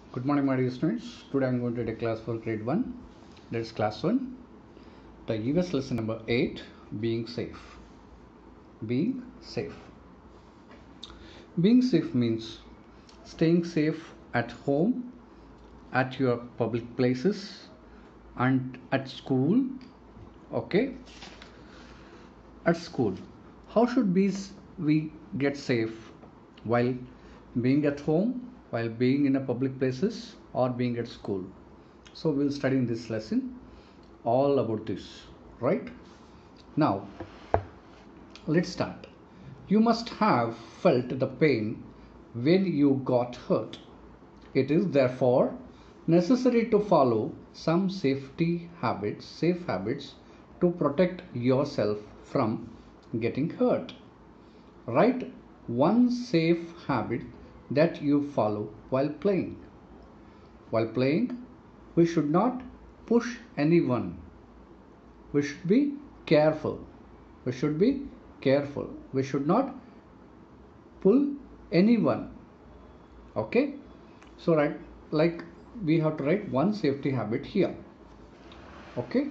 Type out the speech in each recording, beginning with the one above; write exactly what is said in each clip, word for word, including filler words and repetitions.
Good morning, my dear students. Today I am going to take class for grade one. That is class one. The U S lesson number eight, being safe. Being safe. Being safe means staying safe at home, at your public places, and at school. Okay. At school. How should we, we get safe while being at home, while being in a public places, or being at school? So we'll study in this lesson all about this, right? Now let's start. You must have felt the pain when you got hurt. It is therefore necessary to follow some safety habits, safe habits to protect yourself from getting hurt. Write one safe habit that you follow while playing. While playing, we should not push anyone. We should be careful. We should be careful. We should not pull anyone. Okay? So write, like we have to write one safety habit here. Okay?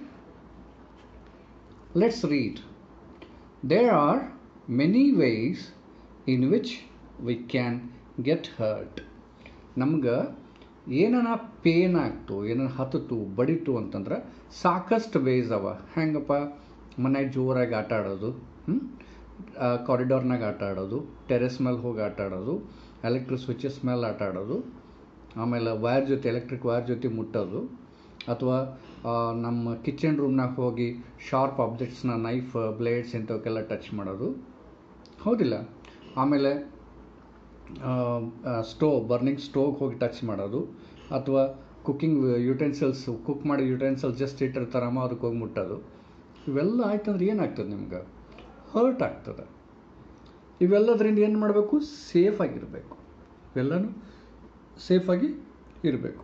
Let's read. There are many ways in which we can get hurt. ನಮ್ಗೆ ಏನನ pain ಆಗ್ತು, ಏನನ ಹತ್ತಿತು, ಬಡಿತು ಅಂತಂದ್ರೆ ಸಾಕಷ್ಟು ways ಅವ. ಹೆಂಗಪ್ಪ, ಮನೆಯಾಗ ಜೋರಾಗಿ ಆಟ ಆಡೋದು, ಕಾರಿಡಾರ್ನಾಗ ಆಟ ಆಡೋದು, ಟೆರೆಸ್ ಮೇಲೆ ಹೋಗಿ ಆಟ ಆಡೋದು, ಎಲೆಕ್ಟ್ರಿಕ್ ಸ್ವಿಚಸ್ ಮೇಲೆ ಆಟ ಆಡೋದು, ಆಮೇಲೆ ವೈರ್ ಜೊತೆ ಎಲೆಕ್ಟ್ರಿಕ್ ವೈರ್ ಜೊತೆ ಮುಟ್ಟೋದು, ಅಥವಾ ನಮ್ಮ ಕಿಚನ್ ರೂಮ್ನಾಗ ಹೋಗಿ ಶಾರ್ಪ್ ಆಬ್ಜೆಕ್ಟ್ಸ್ನ ನೈಫ್, ಬ್ಲೇಡ್ಸ್ ಇಂಥವಕ್ಕೆಲ್ಲ ಟಚ್ ಮಾಡೋದು, ಹೌದಿಲ್ಲ? ಆಮೇಲೆ ಸ್ಟೋವ್, ಬರ್ನಿಂಗ್ ಸ್ಟೋವ್ಗೆ ಹೋಗಿ ಟಚ್ ಮಾಡೋದು, ಅಥವಾ ಕುಕ್ಕಿಂಗ್ ಯುಟೆನ್ಸಿಲ್ಸ್, ಕುಕ್ ಮಾಡಿ ಯುಟೆನ್ಸಿಲ್ಸ್ ಜಸ್ಟ್ ಇಟ್ಟಿರ್ತಾರಮ್ಮ ಅದಕ್ಕೆ ಹೋಗಿ ಮುಟ್ಟೋದು. ಇವೆಲ್ಲ ಆಯ್ತಂದ್ರೆ ಏನಾಗ್ತದೆ? ನಿಮ್ಗೆ ಹರ್ಟ್ ಆಗ್ತದೆ. ಇವೆಲ್ಲದರಿಂದ ಏನು ಮಾಡಬೇಕು? ಸೇಫಾಗಿರಬೇಕು. ಇವೆಲ್ಲನೂ ಸೇಫಾಗಿ ಇರಬೇಕು.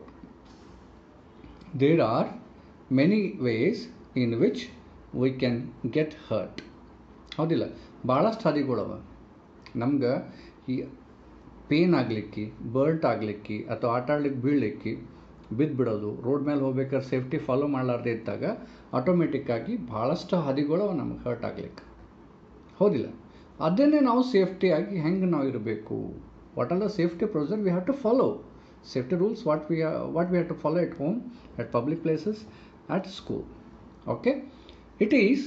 There are many ways in which we can get hurt. ಹೌದಿಲ್ಲ? ಭಾಳಷ್ಟು ಹಾದಿಗಳವ. ನಮ್ಗೆ ಈ ಪೇನ್ ಆಗಲಿಕ್ಕೆ, ಬರ್ಟ್ ಆಗಲಿಕ್ಕೆ, ಅಥವಾ ಆಟ ಆಡ್ಲಿಕ್ಕೆ ಬೀಳಲಿಕ್ಕೆ, ಬಿದ್ದು ಬಿಡೋದು, ರೋಡ್ ಮೇಲೆ ಹೋಗ್ಬೇಕಾದ್ರೆ ಸೇಫ್ಟಿ ಫಾಲೋ ಮಾಡಲಾರ್ದೆ ಇದ್ದಾಗ ಆಟೋಮೆಟಿಕ್ಕಾಗಿ ಭಾಳಷ್ಟು ಹಾದಿಗಳವ ನಮ್ಗೆ ಹರ್ಟ್ ಆಗ್ಲಿಕ್ಕೆ. ಹೌದಿಲ್ಲ? ಅದನ್ನೇ ನಾವು ಸೇಫ್ಟಿಯಾಗಿ ಹೆಂಗೆ ನಾವು ಇರಬೇಕು? What are the safety procedure we have to follow? Safety rules, what we are, what we have to follow at home, at public places, at school. Okay? It is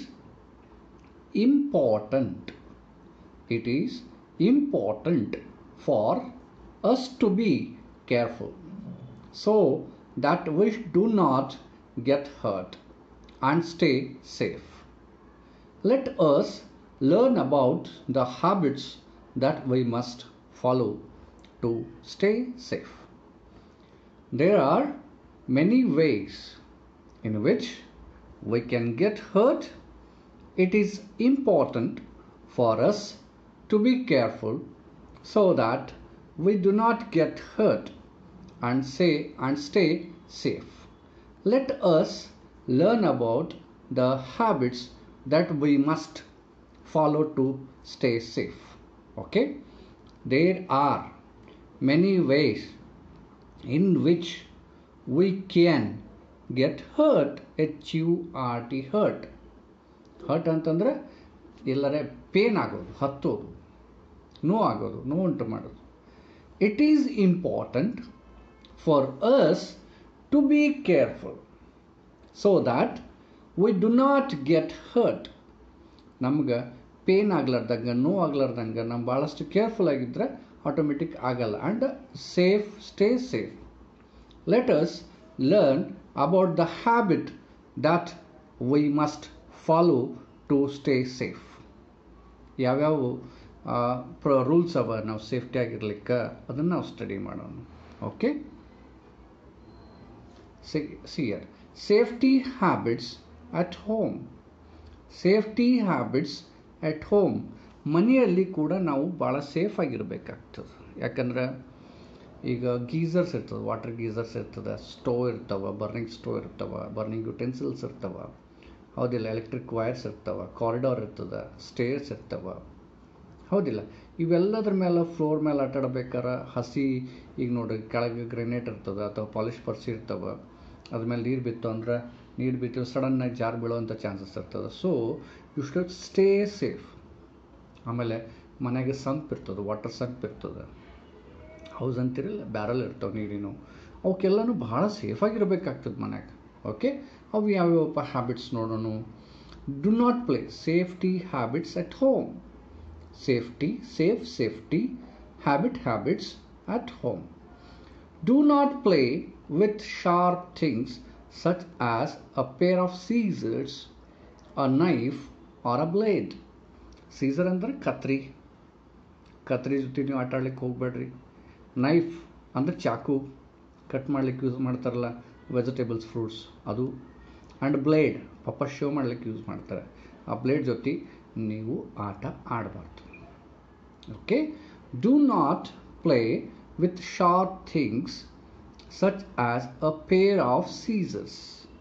important. It is important for us to be careful so that we do not get hurt and stay safe. Let us learn about the habits that we must follow to stay safe. There are many ways in which we can get hurt. It is important for us to be careful so that we do not get hurt and say and stay safe. Let us learn about the habits that we must follow to stay safe. Okay? There are many ways in which we can get hurt. H U R T, hurt. Hurt ಅಂತಂದರೆ ಎಲ್ಲರೇ pain ಆಗೋದು, ಹತ್ತೋದು, ನೋವು ಆಗೋದು, ನೋವು ಉಂಟು ಮಾಡೋದು. It is important for us to be careful so that we do not get hurt. ನಮ್ಗೆ pain ಆಗ್ಲಾರ್ದಂಗೆ, ನೋವು ಆಗ್ಲಾರ್ದಂಗೆ ನಾವು ಭಾಳಷ್ಟು ಕೇರ್ಫುಲ್ ಆಗಿದ್ದರೆ ಆಟೋಮೆಟಿಕ್ ಆಗಲ್ಲ. And safe, stay safe. Let us learn about the habit that we must follow to stay safe. ಯಾವ್ಯಾವ ಪ್ರ ರೂಲ್ಸ್ ಅವ ನಾವು ಸೇಫ್ಟಿ ಆಗಿರ್ಲಿಕ್ಕೆ, ಅದನ್ನು ನಾವು ಸ್ಟಡಿ ಮಾಡೋಣ. ಓಕೆ? ಸಿಯರ್ safety habits at home. Safety habits at home. ಮನೆಯಲ್ಲಿ ಕೂಡ ನಾವು ಭಾಳ ಸೇಫಾಗಿರ್ಬೇಕಾಗ್ತದೆ. ಯಾಕಂದ್ರೆ ಈಗ ಗೀಸರ್ಸ್ ಇರ್ತದೆ, ವಾಟರ್ ಗೀಸರ್ಸ್ ಇರ್ತದೆ, ಸ್ಟೋವ್ ಇರ್ತವೆ, ಬರ್ನಿಂಗ್ ಸ್ಟೋವ್ ಇರ್ತವೆ, ಬರ್ನಿಂಗ್ ಯುಟೆನ್ಸಿಲ್ಸ್ ಇರ್ತವೆ, ಹೌದಿಲ್ಲ? ಎಲೆಕ್ಟ್ರಿಕ್ ವೈರ್ಸ್ ಇರ್ತವೆ, ಕಾರಿಡಾರ್ ಇರ್ತದೆ, ಸ್ಟೇರ್ಸ್ ಇರ್ತವೆ, ಹೌದಿಲ್ಲ? ಇವೆಲ್ಲದ್ರ ಮೇಲೆ ಫ್ಲೋರ್ ಮೇಲೆ ಆಟ ಆಡ್ಬೇಕಾರೆ ಹಸಿ ಈಗ ನೋಡಿ ಕೆಳಗೆ ಗ್ರೆನೇಟ್ ಇರ್ತದೆ ಅಥವಾ ಪಾಲಿಶ್ ಪರ್ಸಿ ಇರ್ತವೆ, ಅದ್ರ ಮೇಲೆ ನೀರು ಬಿತ್ತು ಅಂದ್ರೆ ನೀರು ಬಿತ್ತು ಸಡನ್ನಾಗಿ ಜಾರ್ ಬೀಳೋವಂಥ ಚಾನ್ಸಸ್ ಇರ್ತದೆ. So you should stay safe. ಆಮೇಲೆ ಮನೆಗೆ ಸಂಪ್ ಇರ್ತದೆ, ವಾಟರ್ ಸಂಪ್ ಇರ್ತದೆ, ಹೌಸ್ ಅಂತಿರಲ್ಲ ಬ್ಯಾರಲ್ ಇರ್ತವೆ ನೀರಿನು, ಅವಕ್ಕೆಲ್ಲನೂ ಭಾಳ ಸೇಫಾಗಿರ್ಬೇಕಾಗ್ತದೆ ಮನೆಗೆ. ಓಕೆ, ಅವು ಯಾವ್ಯಾವಪ್ಪ ಹ್ಯಾಬಿಟ್ಸ್ ನೋಡೋಣ. Do not play safety habits at home. Safety, safe, safety, habit, habits at home. Do not play with sharp things such as a pair of scissors, a knife or a blade. Scissor ಅಂದ್ರೆ ಕತ್ರಿ, ಕತ್ರಿ ಜೊತೆ ನೀವು ಆಟ ಆಡ್ಲಿಕ್ಕೆ ಹೋಗ್ಬೇಡ್ರಿ. Knife ಅಂದ್ರೆ ಚಾಕು, cut ಮಾಡ್ಲಿಕ್ಕೆ use ಮಾಡ್ತಾರಲ್ಲ ವೆಜಿಟೇಬಲ್ಸ್, ಫ್ರೂಟ್ಸ್ ಅದು. ಆ್ಯಂಡ್ ಬ್ಲೇಡ್ ಪಪ್ಪ ಶೋ ಮಾಡ್ಲಿಕ್ಕೆ ಯೂಸ್ ಮಾಡ್ತಾರೆ, ಆ ಬ್ಲೇಡ್ ಜೊತೆ ನೀವು ಆಟ ಆಡಬಾರ್ದು. Okay, do not play with sharp things such as a pair of scissors,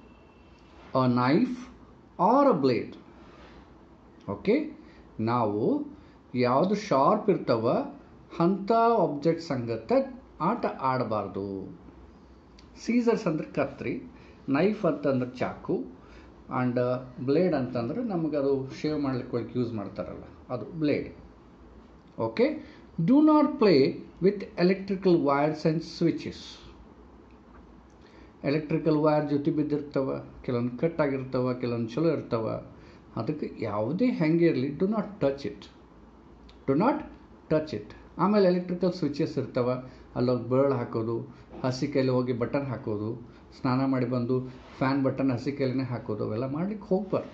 a knife or a blade. Okay, ನಾವು ಯಾವುದು ಶಾರ್ಪ್ ಇರ್ತವ ಅಂಥ ಆಬ್ಜೆಕ್ಟ್ಸ್ ಸಂಗತ ಆಟ ಆಡಬಾರ್ದು. ಸೀಸರ್ಸ್ ಅಂದ್ರೆ ಕತ್ರಿ, ನೈಫ್ ಅಂತಂದ್ರೆ ಚಾಕು, ಆ್ಯಂಡ್ ಬ್ಲೇಡ್ ಅಂತಂದ್ರೆ ನಮಗದು ಶೇವ್ ಮಾಡ್ಲಿಕ್ಕೆ ಯೂಸ್ ಮಾಡ್ತಾರಲ್ಲ ಅದು blade. Okay, do not play with electrical wires and switches. Electrical wire ಜೊತೆ ಬಿದ್ದಿರ್ತವೆ, ಕೆಲವೊಂದು ಕಟ್ ಆಗಿರ್ತವೆ, ಕೆಲವೊಂದು ಚಲೋ ಇರ್ತವೆ, ಅದಕ್ಕೆ ಯಾವುದೇ ಹೆಂಗೆ ಇರಲಿ do not touch it, do not touch it. ಆಮೇಲೆ ಎಲೆಕ್ಟ್ರಿಕಲ್ ಸ್ವಿಚಸ್ ಇರ್ತವೆ, ಅಲ್ಲೋಗಿ ಬರ್ಡ್ ಹಾಕೋದು, ಹಸಿ ಕೈಲಿ ಹೋಗಿ ಬಟನ್ ಹಾಕೋದು, ಸ್ನಾನ ಮಾಡಿ ಬಂದು ಫ್ಯಾನ್ ಬಟನ್ ಹಸಿ ಕೈಲಿನೇ ಹಾಕೋದು, ಅವೆಲ್ಲ ಮಾಡ್ಲಿಕ್ಕೆ ಹೋಗ್ಬಾರ್ದು.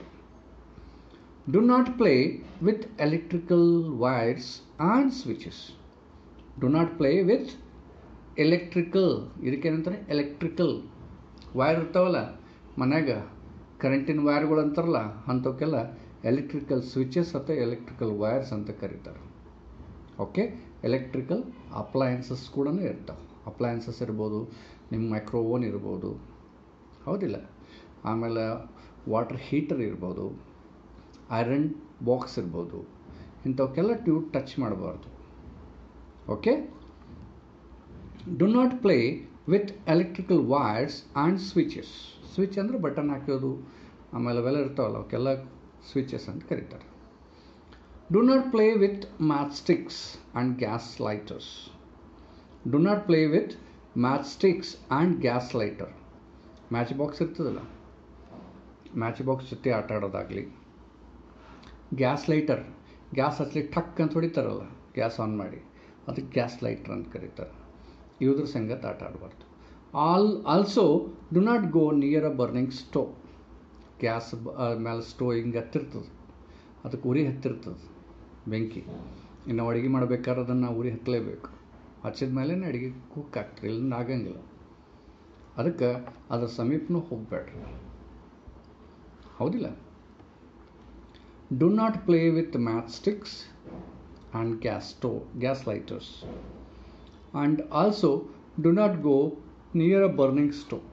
Do not play with electrical wires and switches. Do not play with electrical, ಇದಕ್ಕೇನಂತಾರೆ ಎಲೆಕ್ಟ್ರಿಕಲ್ ವೈರ್ ಇರ್ತಾವಲ್ಲ ಮನ್ಯಾಗ, ಕರೆಂಟಿನ ವೈರ್ಗಳು ಅಂತಾರಲ್ಲ ಅಂಥವಕ್ಕೆಲ್ಲ ಎಲೆಕ್ಟ್ರಿಕಲ್ ಸ್ವಿಚಸ್ ಅಥವಾ ಎಲೆಕ್ಟ್ರಿಕಲ್ ವೈರ್ಸ್ ಅಂತ ಕರೀತಾರೆ. ಓಕೆ, ಎಲೆಕ್ಟ್ರಿಕಲ್ ಅಪ್ಲಯನ್ಸಸ್ ಕೂಡ ಇರ್ತಾವೆ. ಅಪ್ಲಯನ್ಸಸ್ ಇರ್ಬೋದು, ನಿಮ್ಮ ಮೈಕ್ರೋ ಓವನ್ ಇರ್ಬೋದು, ಹೌದಿಲ್ಲ, ಆಮೇಲೆ ವಾಟರ್ ಹೀಟರ್ ಇರ್ಬೋದು, ಐರನ್ ಬಾಕ್ಸ್ ಇರ್ಬೋದು, ಇಂಥವಕ್ಕೆಲ್ಲ ಟ್ಯೂಬ್ ಟಚ್ ಮಾಡಬಾರ್ದು. Okay, do not play with electrical wires and switches. Switch ಅಂದರೆ ಬಟನ್ ಹಾಕೋದು, ಆಮೇಲೆ ಅವೆಲ್ಲ ಇರ್ತಾವಲ್ಲ ಅವಕ್ಕೆಲ್ಲ ಸ್ವಿಚಸ್ ಅಂತ ಕರೀತಾರೆ. Do not play with matchsticks and gas lighters. Do not play with matchsticks and gas lighter. Matchbox ಇರ್ತದಲ್ಲ, matchbox ಜೊತೆ ಆಟ ಆಡೋದಾಗಲಿ, ಗ್ಯಾಸ್ ಲೈಟರ್ ಗ್ಯಾಸ್ ಹಚ್ಚಲಿಕ್ಕೆ ಟಕ್ ಅಂತ ಹೊಡಿತಾರಲ್ಲ ಗ್ಯಾಸ್ ಆನ್ ಮಾಡಿ, ಅದಕ್ಕೆ ಗ್ಯಾಸ್ ಲೈಟರ್ ಅಂತ ಕರೀತಾರೆ. ಇವ್ರ ಸಂಗತ ಆಟ ಆಡಬಾರ್ದು. All also do not go near a burning stove. Gas ಮೇಲೆ ಸ್ಟೋವ್ ಹಿಂಗೆ ಹತ್ತಿರ್ತದೆ, ಅದಕ್ಕೆ ಉರಿ ಹತ್ತಿರ್ತದೆ ಬೆಂಕಿ, ಇನ್ನು ಅಡುಗೆ ಮಾಡ್ಬೇಕಾದ್ರೆ ಅದನ್ನು ಉರಿ ಹತ್ತಲೇಬೇಕು, ಹಚ್ಚಿದ ಮೇಲೆ ಅಡುಗೆ ಕುಕ್ ಆಗ್ತದೆ, ಇಲ್ಲಿಂದ ಆಗಂಗಿಲ್ಲ. ಅದಕ್ಕೆ ಅದ್ರ ಸಮೀಪನೂ ಹೋಗಬೇಡ್ರಿ, ಹೌದಿಲ್ಲ. Do not play with matchsticks and gas stove, gas lighters, and also do not go near a burning stove.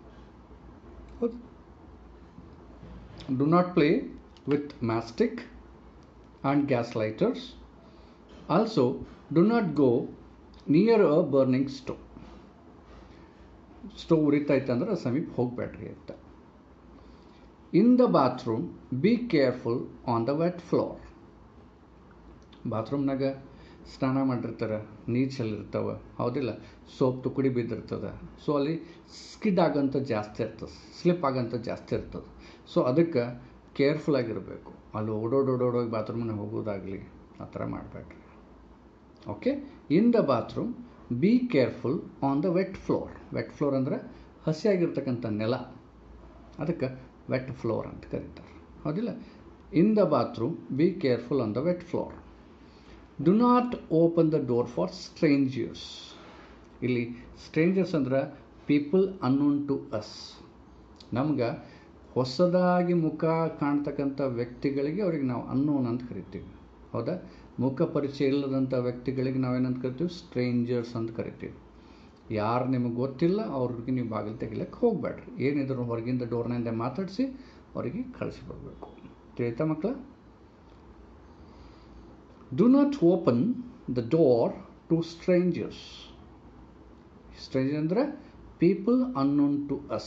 Do not play with matchstick and gas lighters. Also, do not go near a burning stove. Stove ಉರಿತೈತೆ ಅಂದ್ರೆ ಸಮೀಪ ಹೋಗಬೇಡ್ರಿ ಅಂತ. In the bathroom, be careful on the wet floor. ಬಾತ್ರೂಮ್ನಾಗ ಸ್ನಾನ ಮಾಡಿರ್ತಾರೆ, ನೀರು ಚೆಲ್ಲಿರ್ತಾವೆ, ಹೌದಿಲ್ಲ, soap ತುಕಡಿ ಬಿದ್ದಿರ್ತದೆ. ಸೊ ಅಲ್ಲಿ ಸ್ಕಿಡ್ ಆಗೋಂಥ ಜಾಸ್ತಿ ಇರ್ತದೆ, ಸ್ಲಿಪ್ ಆಗೋಂಥ ಜಾಸ್ತಿ ಇರ್ತದೆ. ಸೊ ಅದಕ್ಕೆ ಕೇರ್ಫುಲ್ ಆಗಿರಬೇಕು. ಅಲ್ಲಿ ಓಡೋಡೋಡೋಡೋಗಿ ಬಾತ್ರೂಮ್ನಾಗ ಹೋಗೋದಾಗಲಿ ಆ ಥರ ಮಾಡಬೇಡ್ರಿ. Okay, in the bathroom be careful on the wet floor. Wet floor ಅಂದರೆ ಹಸಿಯಾಗಿರ್ತಕ್ಕಂಥ ನೆಲ, ಅದಕ್ಕೆ ವೆಟ್ ಫ್ಲೋರ್ ಅಂತ ಕರೀತಾರೆ, ಹೌದಿಲ್ಲ. In the bathroom be careful on the wet floor. Do not open the door for strangers. ಇಲ್ಲಿ ಸ್ಟ್ರೇಂಜರ್ಸ್ ಅಂದ್ರೆ people unknown to us. ನಮ್ಗೆ ಹೊಸದಾಗಿ ಮುಖ ಕಾಣ್ತಕ್ಕಂಥ ವ್ಯಕ್ತಿಗಳಿಗೆ ಅವ್ರಿಗೆ ನಾವು ಅನ್ನೋನ್ ಅಂತ ಕರಿತೀವಿ, ಹೌದಾ. ಮುಖ ಪರಿಚಯ ಇಲ್ಲದಂಥ ವ್ಯಕ್ತಿಗಳಿಗೆ ನಾವೇನಂತ ಕರಿತೀವಿ, ಸ್ಟ್ರೇಂಜರ್ಸ್ ಅಂತ ಕರಿತೀವಿ. ಯಾರು ನಿಮಗೆ ಗೊತ್ತಿಲ್ಲ ಅವ್ರಿಗೆ ನೀವು ಬಾಗಿಲು ತೆಗಿಲಿಕ್ಕೆ ಹೋಗಬೇಡ್ರಿ. ಏನಿದ್ರು ಹೊರಗಿಂದ ಡೋರ್ನಿಂದ ಮಾತಾಡಿಸಿ ಅವರಿಗೆ ಕಳಿಸಿಬಿಡ್ಬೇಕು. ತಿಳಿತಾ ಮಕ್ಕಳ? Do not open the door to strangers. Stranger andre people unknown to us.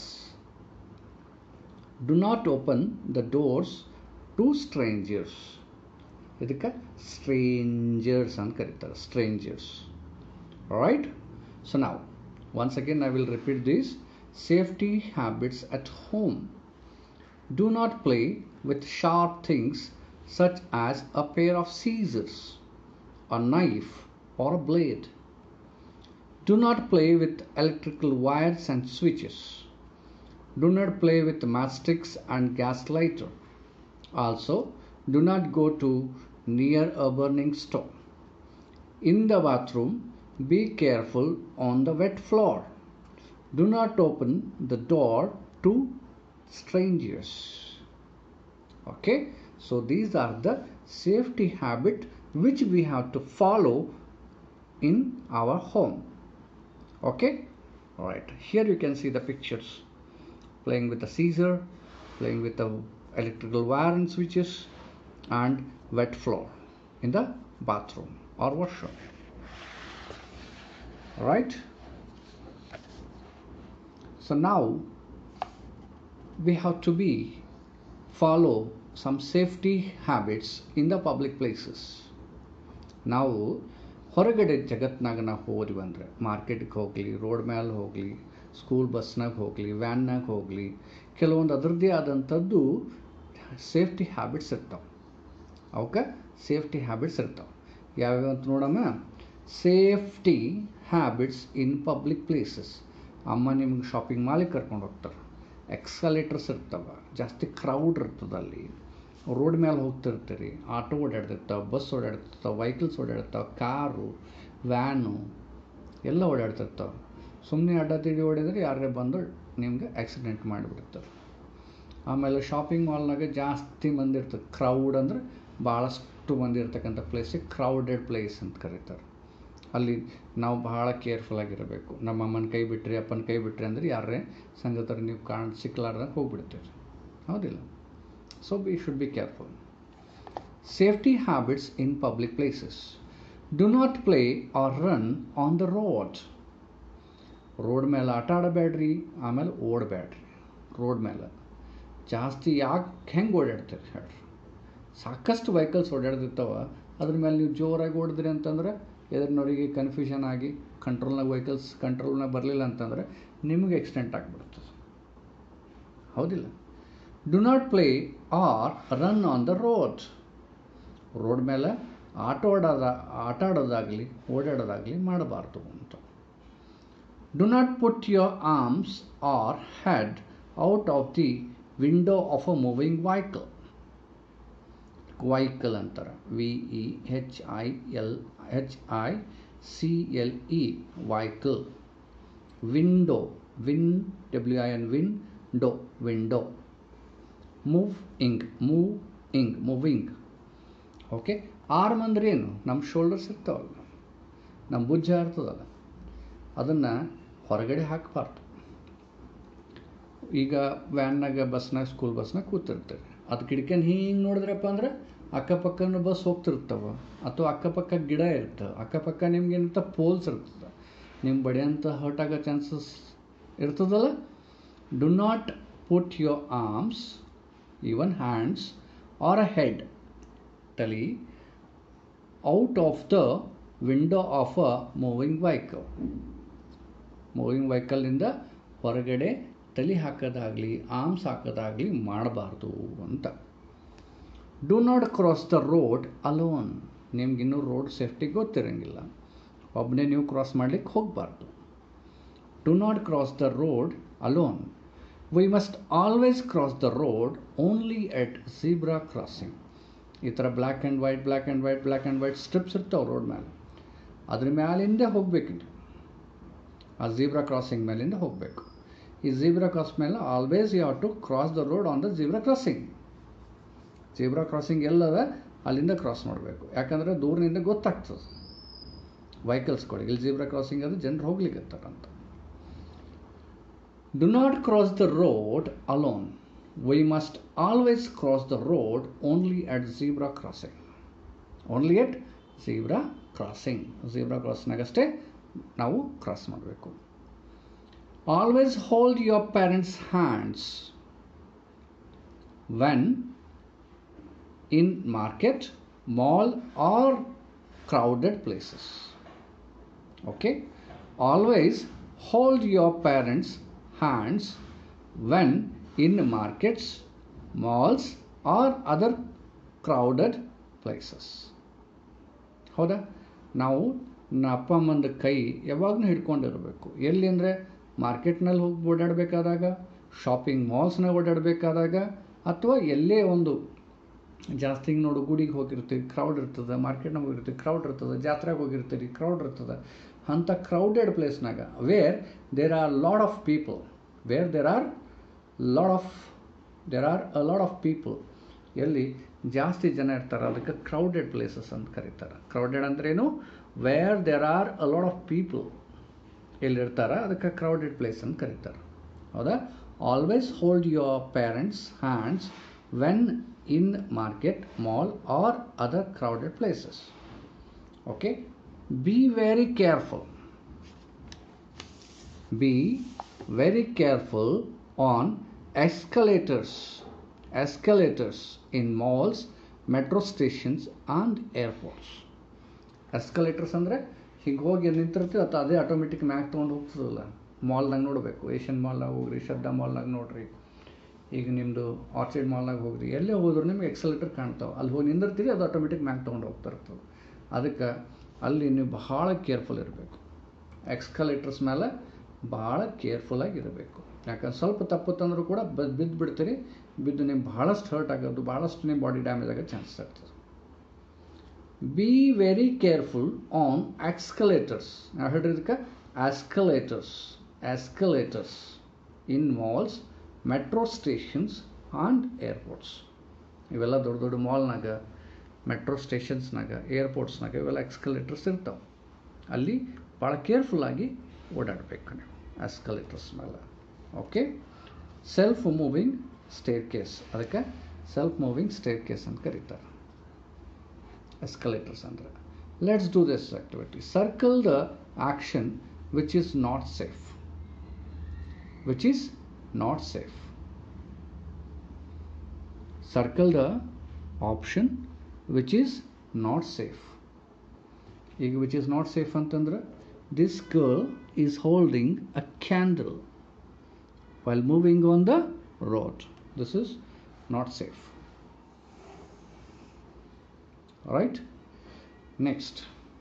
Do not open the doors to strangers. ಇದಕ್ಕೆ strangers ಅಂತ ಕರೀತಾರೆ, strangers. Alright? So now, once again I will repeat these safety habits at home. Do not play with sharp things such as a pair of scissors, a knife or a blade. Do not play with electrical wires and switches. Do not play with matchsticks and gas lighter. Also, do not go to near a burning stove. In the bathroom, be careful on the wet floor. Do not open the door to strangers. Okay, so these are the safety habits which we have to follow in our home. Okay, all right, here you can see the pictures, playing with the scissor, playing with the electrical wire and switches, and wet floor in the bathroom or washroom. All right, so now we have to be follow some safety habits in the public places. ನಾವು ಹೊರಗಡೆ ಜಗತ್ನಾಗ ನಾವು ಹೋದ್ವಿ ಅಂದರೆ, ಮಾರ್ಕೆಟ್ಗೆ ಹೋಗಲಿ, road ಮೇಲೆ ಹೋಗಲಿ, school ಬಸ್ನಾಗ ಹೋಗಲಿ, ವ್ಯಾನ್ನಾಗ ಹೋಗಲಿ, ಕೆಲವೊಂದು ಅದರದ್ದೇ ಆದಂಥದ್ದು ಸೇಫ್ಟಿ ಹ್ಯಾಬಿಟ್ಸ್ ಇರ್ತಾವೆ. ಅವಕ್ಕೆ ಸೇಫ್ಟಿ ಹ್ಯಾಬಿಟ್ಸ್ ಇರ್ತಾವೆ. ಯಾವ್ಯಾವ ಅಂತ ನೋಡಮ್ಮ. Safety habits in public places. ಅಮ್ಮ ನಿಮ್ಗೆ ಶಾಪಿಂಗ್ ಮಾಲಿಗೆ ಕರ್ಕೊಂಡು ಹೋಗ್ತಾರೆ, ಎಕ್ಸ್ಕಲೇಟರ್ಸ್ ಇರ್ತವೆ, ಜಾಸ್ತಿ ಕ್ರೌಡ್ ಇರ್ತದೆ ಅಲ್ಲಿ, ರೋಡ್ ಮೇಲೆ ಹೋಗ್ತಿರ್ತೀರಿ, ಆಟೋ ಓಡಾಡ್ತಿರ್ತಾವೆ, ಬಸ್ ಓಡಾಡ್ತಿರ್ತಾವೆ, ವೆಹಿಕಲ್ಸ್ ಓಡಾಡ್ತಾವೆ, ಕಾರು, ವ್ಯಾನು ಎಲ್ಲ ಓಡಾಡ್ತಿರ್ತಾವೆ. ಸುಮ್ಮನೆ ಅಡ್ಡ ತಿಡಿ ಓಡಿದ್ರೆ ಯಾರೇ ಬಂದು ನಿಮ್ಗೆ ಆಕ್ಸಿಡೆಂಟ್ ಮಾಡಿಬಿಡ್ತಾರೆ. ಆಮೇಲೆ ಶಾಪಿಂಗ್ ಮಾಲ್ನಾಗ ಜಾಸ್ತಿ ಮಂದಿ ಇರ್ತದೆ. ಕ್ರೌಡ್ ಅಂದರೆ ಭಾಳಷ್ಟು ಮಂದಿ ಇರ್ತಕ್ಕಂಥ ಪ್ಲೇಸಿಗೆ ಕ್ರೌಡೆಡ್ ಪ್ಲೇಸ್ ಅಂತ ಕರೀತಾರೆ. ಅಲ್ಲಿ ನಾವು ಭಾಳ ಕೇರ್ಫುಲ್ಲಾಗಿರಬೇಕು. ನಮ್ಮ ಅಮ್ಮನ ಕೈ ಬಿಟ್ಟರೆ, ಅಪ್ಪನ ಕೈ ಬಿಟ್ಟರೆ ಅಂದರೆ ಯಾರೇ ಸಂಗತರ ನೀವು ಕಾಣ್ ಸಿಕ್ಕಲಾರ್ದಾಗ ಹೋಗ್ಬಿಡ್ತೀರಿ, ಹೌದಿಲ್ಲ? So we should be careful. Safety habits in public places. Do not play or run on the road. Road ಮೇಲೆ ಆಟ ಆಡಬೇಡ್ರಿ, ಆಮೇಲೆ ಓಡಬೇಡ್ರಿ. ರೋಡ್ ಮೇಲೆ ಜಾಸ್ತಿ ಯಾಕೆ ಹೆಂಗೆ ಓಡಾಡ್ತೀರಿ ಹೇಳ್ರಿ? ಸಾಕಷ್ಟು ವೆಹಿಕಲ್ಸ್ ಓಡಾಡ್ತಿರ್ತಾವೆ, ಅದ್ರ ಮೇಲೆ ನೀವು ಜೋರಾಗಿ ಓಡಿದ್ರಿ ಅಂತಂದ್ರೆ ಎದುರಿನವರಿಗೆ ಕನ್ಫ್ಯೂಷನ್ ಆಗಿ ಕಂಟ್ರೋಲ್ನಾಗ ವೆಹಿಕಲ್ಸ್ ಕಂಟ್ರೋಲ್ನಾಗ ಬರಲಿಲ್ಲ ಅಂತಂದರೆ ನಿಮಗೆ ಆಕ್ಸಿಡೆಂಟ್ ಆಗಿಬಿಡ್ತದೆ, ಹೌದಿಲ್ಲ? Do not play R run on the road. Road ಮೇಲೆ ಆಟ ಓಡೋದ ಆಟ ಆಡೋದಾಗಲಿ ಓಡಾಡೋದಾಗಲಿ ಮಾಡಬಾರ್ದು ಅಂತ. Do not put your arms R head out of the window of a moving vehicle. Vehicle ಅಂತಾರೆ, V E H I L H I C L E vehicle. Window, win W I N win Dow, window. Move ಇಂಗ್, move ಇಂಗ್, moving. Okay, arm ಅಂದ್ರೆ ಏನು? ನಮ್ಮ shoulders ಇರ್ತಾವಲ್ಲ, ನಮ್ಮ ಭುಜ ಇರ್ತದಲ್ಲ, ಅದನ್ನು ಹೊರಗಡೆ ಹಾಕಬಾರ್ದು. ಈಗ ವ್ಯಾನ್ನಾಗ, ಬಸ್ನಾಗ, ಸ್ಕೂಲ್ ಬಸ್ನಾಗ ಕೂತಿರ್ತೀವಿ, ಅದು ಕಿಟಕಿನ ಹಿಂಗೆ ನೋಡಿದ್ರಪ್ಪ ಅಂದ್ರೆ ಅಕ್ಕಪಕ್ಕನ ಬಸ್ ಹೋಗ್ತಿರ್ತವೆ, ಅಥವಾ ಅಕ್ಕಪಕ್ಕ ಗಿಡ ಇರ್ತವೆ, ಅಕ್ಕಪಕ್ಕ ನಿಮ್ಗೇನಂತ ಪೋಲ್ಸ್ ಇರ್ತದೆ, ನಿಮ್ಮ ಬಡಿಯಂತ ಹರ್ಟ್ ಆಗೋ ಚಾನ್ಸಸ್ ಇರ್ತದಲ್ಲ. Do not put your arms, even hands or a head, tali, out of the window of a moving vehicle. Moving ವೆಹಿಕಲಿಂದ ಹೊರಗಡೆ ತಲೆ ಹಾಕೋದಾಗಲಿ ಆರ್ಮ್ಸ್ ಹಾಕೋದಾಗಲಿ ಮಾಡಬಾರ್ದು ಅಂತ. Do not cross the road alone. ನಿಮ್ಗಿನ್ನೂ ರೋಡ್ ಸೇಫ್ಟಿ ಗೊತ್ತಿರೋಂಗಿಲ್ಲ, ಒಬ್ಬನೇ ನೀವು ಕ್ರಾಸ್ ಮಾಡ್ಲಿಕ್ಕೆ ಹೋಗಬಾರ್ದು. Do not cross the road alone. We must always cross the road only at zebra crossing. ಈ ಥರ black and white black and white black and white strips ಇರ್ತಾವೆ road ಮೇಲೆ, ಅದ್ರ ಮೇಲಿಂದ ಹೋಗ್ಬೇಕಿತ್ತು. ಆ ಝೀಬ್ರಾ ಕ್ರಾಸಿಂಗ್ ಮೇಲಿಂದ ಹೋಗಬೇಕು. ಈ ಝೀಬ್ರಾ ಕ್ರಾಸ್ ಮೇಲೆ always you have to cross the road on the zebra crossing. Zebra crossing ಎಲ್ಲದ ಅಲ್ಲಿಂದ ಕ್ರಾಸ್ ಮಾಡಬೇಕು, ಯಾಕಂದರೆ ದೂರದಿಂದ ಗೊತ್ತಾಗ್ತದೆ ವೆಹಿಕಲ್ಸ್ಗಳಿಗೆ ಇಲ್ಲಿ ಝೀಬ್ರಾ ಕ್ರಾಸಿಂಗ್ ಅದು ಜನರು ಹೋಗ್ಲಿಕ್ಕಂತ. Do not cross the road alone. We must always cross the road only at zebra crossing. Only at zebra crossing. Zebra ಕ್ರಾಸ್ನಾಗಷ್ಟೇ ನಾವು ಕ್ರಾಸ್ ಮಾಡಬೇಕು. Always hold your parents hands when in market, mall or crowded places. Okay, always hold your parents hands when in markets, malls or other crowded places. ಹೌದಾ, ನಾವು ನಮ್ಮ ಅಪ್ಪ ಅಮ್ಮಂದ ಕೈ ಯಾವಾಗಲೂ ಹಿಡ್ಕೊಂಡಿರಬೇಕು. ಎಲ್ಲಿ ಅಂದರೆ ಮಾರ್ಕೆಟ್ನಲ್ಲಿ ಹೋಗಿ ಓಡಾಡಬೇಕಾದಾಗ, ಶಾಪಿಂಗ್ ಮಾಲ್ಸ್ನಾಗ ಓಡಾಡಬೇಕಾದಾಗ, ಅಥವಾ ಎಲ್ಲೇ ಒಂದು ಜಾಸ್ತಿ ನೋಡು ಗುಡಿಗೆ ಹೋಗಿರ್ತೀವಿ, ಕ್ರೌಡ್ ಇರ್ತದೆ, ಮಾರ್ಕೆಟ್ನಾಗ ಹೋಗಿರ್ತೀವಿ, ಕ್ರೌಡ್ ಇರ್ತದೆ, ಜಾತ್ರೆಗೆ ಹೋಗಿರ್ತೀವಿ, ಕ್ರೌಡ್ ಇರ್ತದೆ. ಅಂಥ ಕ್ರೌಡೆಡ್ ಪ್ಲೇಸ್ನಾಗ where there are lot of people where there are lot of there are a lot of people ಎಲ್ಲಿ ಜಾಸ್ತಿ ಜನ ಇರ್ತಾರೆ ಅದಕ್ಕೆ ಕ್ರೌಡೆಡ್ ಪ್ಲೇಸಸ್ ಅಂತ ಕರೀತಾರೆ. ಕ್ರೌಡೆಡ್ ಅಂದ್ರೇನು? Where there are a lot of people ಎಲ್ಲಿರ್ತಾರೆ ಅದಕ್ಕೆ ಕ್ರೌಡೆಡ್ ಪ್ಲೇಸ್ ಅಂತ ಕರೀತಾರೆ. ಹೌದಾ? Always hold your parents hands when in market, mall or other crowded places. Okay, be very careful be very careful on escalators escalators in malls, metro stations and airports. escalators ಅಂದ್ರೆ ಹೀಗೆ ಹೋಗಿ ನಿಂತಿರ್ತೀವಿ ಅಥವಾ ಅದೇ automatic ಮ್ಯಾಗ್ ತೊಗೊಂಡು ಹೋಗ್ತದಲ್ಲ. ಮಾಲ್ನಾಗ ನೋಡಬೇಕು, Asian ಮಾಲ್ನಾಗ ಹೋಗ್ರಿ, ಶ್ರದ್ಧಾ ಮಾಲ್ನಾಗ ನೋಡ್ರಿ, ಈಗ ನಿಮ್ಮದು ಆರ್ಚಿಡ್ ಮಾಲ್ನಾಗ ಹೋಗ್ರಿ, ಎಲ್ಲೇ ಹೋದ್ರು ನಿಮ್ಗೆ ಎಕ್ಸಲೇಟರ್ ಕಾಣ್ತಾವೆ. ಅಲ್ಲಿ ಹೋಗಿ ನಿಂದಿರ್ತೀರಿ, ಅದು ಆಟೋಮೆಟಿಕ್ ಮ್ಯಾಗ್ ತೊಗೊಂಡು ಹೋಗ್ತಾ ಇರ್ತದೆ. ಅದಕ್ಕೆ ಅಲ್ಲಿ ನೀವು ಭಾಳ ಕೇರ್ಫುಲ್ ಇರಬೇಕು. ಎಕ್ಸ್ಕಲೇಟರ್ಸ್ ಮೇಲೆ ಭಾಳ ಕೇರ್ಫುಲ್ಲಾಗಿ ಇರಬೇಕು. ಯಾಕಂದ್ರೆ ಸ್ವಲ್ಪ ತಪ್ಪುತ್ತಂದ್ರೂ ಕೂಡ ಬ ಬಿದ್ದು ಬಿಡ್ತೀರಿ. ಬಿದ್ದು ನಿಮ್ಗೆ ಭಾಳಷ್ಟು ಹರ್ಟ್ ಆಗೋದು, ಭಾಳಷ್ಟು ನಿಮ್ಮ ಬಾಡಿ ಡ್ಯಾಮೇಜ್ ಆಗೋ ಚಾನ್ಸಸ್ ಇರ್ತದೆ. Be very careful on escalators. ನಾವು ಹೇಳಿದ್ದಕ್ಕೆ escalators escalators in malls, metro stations and airports. ಇವೆಲ್ಲ ದೊಡ್ಡ ದೊಡ್ಡ ಮಾಲ್ನಾಗ, ಮೆಟ್ರೋ ಸ್ಟೇಷನ್ಸ್ನಾಗ, ಏರ್ಪೋರ್ಟ್ಸ್ನಾಗ ಇವೆಲ್ಲ ಎಕ್ಸ್ಕಲೇಟರ್ಸ್ ಇರ್ತಾವೆ. ಅಲ್ಲಿ ಭಾಳ ಕೇರ್ಫುಲ್ಲಾಗಿ ಓಡಾಡಬೇಕು ನೀವು ಎಸ್ಕಲೇಟರ್ಸ್ ಮೇಲೆ. Okay, self moving staircase, ಅದಕ್ಕೆ ಸೆಲ್ಫ್ ಮೂವಿಂಗ್ ಸ್ಟೇರ್ ಕೇಸ್ ಅಂತ ಕರೀತಾರೆ ಎಸ್ಕಲೇಟರ್ಸ್ ಅಂದರೆ. Let's do this activity. Circle the action which is not safe which is not safe. Circle the option which is not safe. ಈಗ which is not safe ಅಂತಂದ್ರೆ, this girl is holding a candle while moving on the road. This is not safe. All right, next.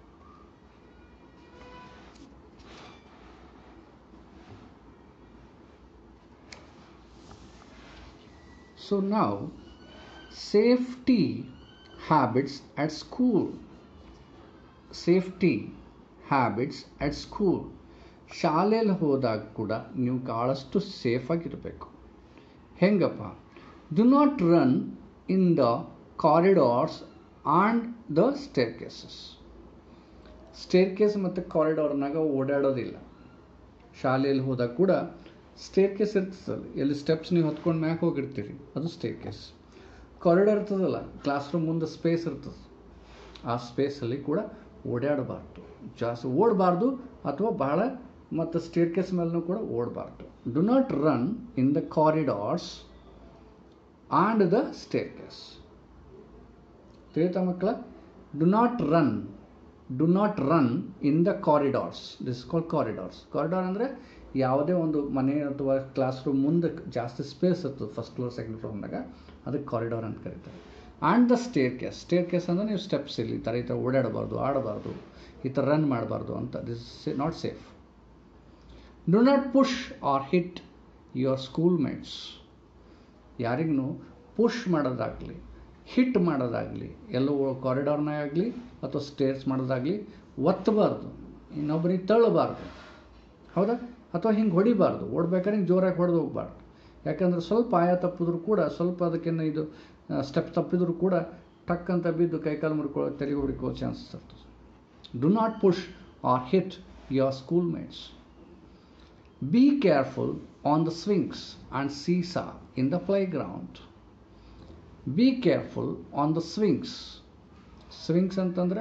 So now, safety habits at school. Safety habits at school. ಶಾಲೆಯಲ್ಲಿ ಹೋದಾಗ ಕೂಡ ನೀವು ಭಾಳಷ್ಟು ಸೇಫಾಗಿರಬೇಕು. ಹೆಂಗಪ್ಪ? Do not run in the corridors and the staircases. Staircase ಮತ್ತು ಕಾರಿಡಾರ್ನಾಗ ಓಡಾಡೋದಿಲ್ಲ. ಶಾಲೆಯಲ್ಲಿ ಹೋದಾಗ ಕೂಡ ಸ್ಟೇರ್ ಕೇಸ್ ಇರ್ತದಲ್ಲ, ಎಲ್ಲಿ ಸ್ಟೆಪ್ಸ್ ನೀವು ಹೊತ್ಕೊಂಡು ಮ್ಯಾಕೆ ಹೋಗಿರ್ತೀರಿ, ಅದು ಸ್ಟೇರ್ ಕೇಸ್. ಕಾರಿಡಾರ್ ಇರ್ತದಲ್ಲ, ಕ್ಲಾಸ್ ರೂಮ್ ಮುಂದೆ ಸ್ಪೇಸ್ ಇರ್ತದೆ, ಆ ಸ್ಪೇಸಲ್ಲಿ ಕೂಡ ಓಡಾಡಬಾರ್ದು, ಜಾಸ್ತಿ ಓಡಬಾರ್ದು, ಅಥವಾ ಭಾಳ ಮತ್ತು ಸ್ಟೇರ್ ಕೇಸ್ ಮೇಲೂ ಕೂಡ ಓಡಬಾರ್ದು. Do not run in the corridors and the staircase. ತಿಳಿತಾ ಮಕ್ಕಳ? Do not run do not run in the corridors. This called corridors. Corridor ಅಂದರೆ ಯಾವುದೇ ಒಂದು ಮನೆ ಅಥವಾ ಕ್ಲಾಸ್ ರೂಮ್ ಮುಂದೆ ಜಾಸ್ತಿ ಸ್ಪೇಸ್ ಇರ್ತದೆ, ಫಸ್ಟ್ ಫ್ಲೋರ್ ಸೆಕೆಂಡ್ ಫ್ಲೋರ್ನಾಗ, ಅದಕ್ಕೆ ಕಾರಿಡಾರ್ ಅಂತ ಕರೀತಾರೆ. And the staircase. Staircase ಅಂದರೆ ನೀವು ಸ್ಟೆಪ್ಸ್ ಇಲ್ಲಿ ಈ ಥರ ಈ ಥರ ಓಡಾಡಬಾರ್ದು, ಆಡಬಾರ್ದು, ಈ ಥರ ರನ್ ಮಾಡಬಾರ್ದು ಅಂತ. This is not safe. Do not push or hit your schoolmates. ಯಾರಿಗೂ ಪುಷ್ ಮಾಡೋದಾಗಲಿ, ಹಿಟ್ ಮಾಡೋದಾಗಲಿ, ಎಲ್ಲೋ ಕಾರಿಡಾರ್ನಾಗ ಆಗಲಿ ಅಥವಾ ಸ್ಟೇರ್ಸ್ ಮಾಡೋದಾಗಲಿ ಒತ್ತಬಾರ್ದು, ಇನ್ನೊಬ್ಬರಿಗೆ ತಳ್ಳಬಾರ್ದು. ಹೌದಾ? ಅಥವಾ ಹಿಂಗೆ ಹೊಡಿಬಾರ್ದು. ಓಡ್ಬೇಕಾದ್ರೆ ಹಿಂಗೆ ಜೋರಾಗಿ ಹೊಡೆದು ಹೋಗ್ಬಾರ್ದು. ಯಾಕಂದರೆ ಸ್ವಲ್ಪ ಆಯ ತಪ್ಪಿದ್ರು ಕೂಡ, ಸ್ವಲ್ಪ ಅದಕ್ಕಿಂತ ಇದು ಸ್ಟೆಪ್ ತಪ್ಪಿದ್ರು ಕೂಡ ಟಕ್ ಅಂತ ಬಿದ್ದು ಕೈಕಾಲು ಮುರ್ಕೊಳ್ಳೋ, ತೆರಿಗೆ ಹೊಡಿಕೋ ಚಾನ್ಸಸ್ ಇರ್ತದೆ. Do not push or hit your schoolmates. Be careful on the swings and seesaw in the playground. Be careful on the swings. Swings ಅಂತಂದರೆ